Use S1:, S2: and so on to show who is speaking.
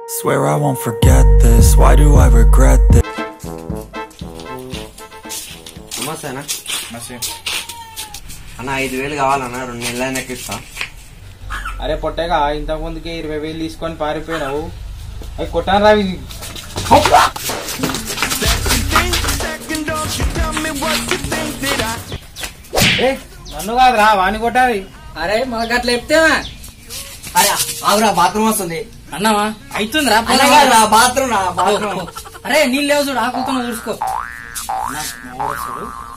S1: Swear I won't forget this. Why do I regret this?
S2: నమస్తేనా అన్న 5,000 కావాలన్నా 2 నెలల నెక్కిస్తా.
S3: అరే పొట్టగా ఇంతకు ముందుకే 20,000 తీసుకొని పారిపోయినావు. అవి కొట్టాను రా. నన్ను కాదురా వాణి కొట్టాలి.
S4: అరే మాకు అట్లా చెప్తే
S2: అరే ఆగురా, బాత్రూమ్ వస్తుంది.
S4: అన్నావా అవుతుందిరా
S2: బాత్రూమ్.
S4: అరే నీళ్ళు లేవు చూడు ఆకులతో చూసుకో.